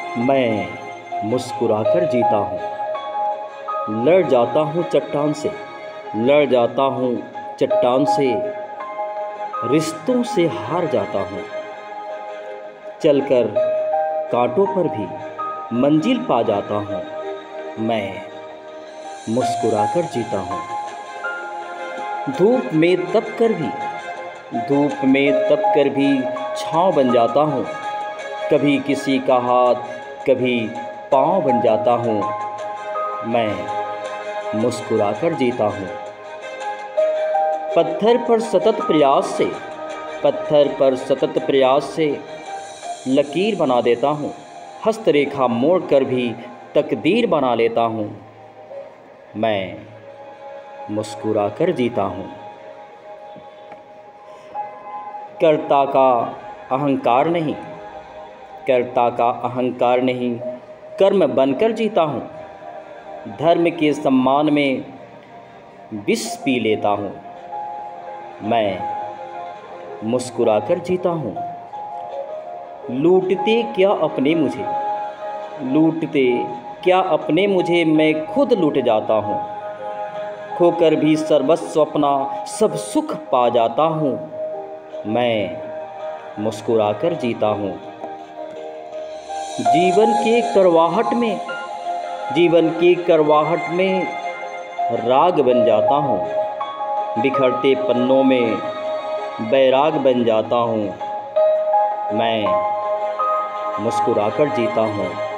मैं मुस्कुराकर जीता हूँ। लड़ जाता हूँ चट्टान से, लड़ जाता हूँ चट्टान से, रिश्तों से हार जाता हूँ। चलकर कांटों पर भी मंजिल पा जाता हूँ। मैं मुस्कुराकर जीता हूँ। धूप में तप कर भी छाँव बन जाता हूँ। कभी किसी का हाथ, कभी पाँव बन जाता हूँ। मैं मुस्कुराकर जीता हूँ। पत्थर पर सतत प्रयास से लकीर बना देता हूँ। हस्तरेखा मोड़ कर भी तकदीर बना लेता हूँ। मैं मुस्कुराकर जीता हूँ। कर्ता का अहंकार नहीं, कर्म बनकर जीता हूँ। धर्म के सम्मान में विष पी लेता हूँ। मैं मुस्कुराकर जीता हूँ। लूटते क्या अपने मुझे, मैं खुद लूट जाता हूँ। खोकर भी सर्वस्व अपना सब सुख पा जाता हूँ। मैं मुस्कुराकर जीता हूँ। जीवन की करवाहट में राग बन जाता हूँ। बिखरते पन्नों में बैराग बन जाता हूँ। मैं मुस्कुराकर जीता हूँ।